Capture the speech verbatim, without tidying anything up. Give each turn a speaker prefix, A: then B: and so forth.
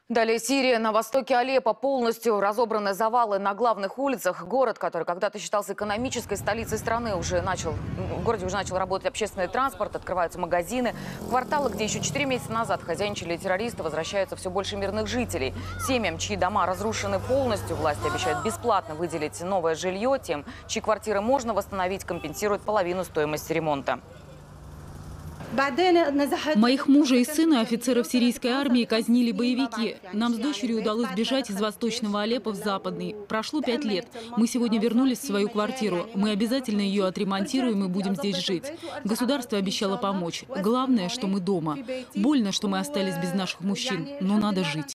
A: Далее Сирия. На востоке Алеппо полностью разобраны завалы на главных улицах. Город, который когда-то считался экономической столицей страны, уже начал, в городе уже начал работать общественный транспорт, открываются магазины. В кварталы, где еще четыре месяца назад хозяйничали террористы, возвращаются все больше мирных жителей. Семьям, чьи дома разрушены полностью, власти обещают бесплатно выделить новое жилье. Тем, чьи квартиры можно восстановить, компенсируют половину стоимости ремонта.
B: Моих мужа и сына офицеров сирийской армии казнили боевики. Нам с дочерью удалось бежать из восточного Алеппо в западный. Прошло пять лет. Мы сегодня вернулись в свою квартиру. Мы обязательно ее отремонтируем и будем здесь жить. Государство обещало помочь. Главное, что мы дома. Больно, что мы остались без наших мужчин, но надо жить.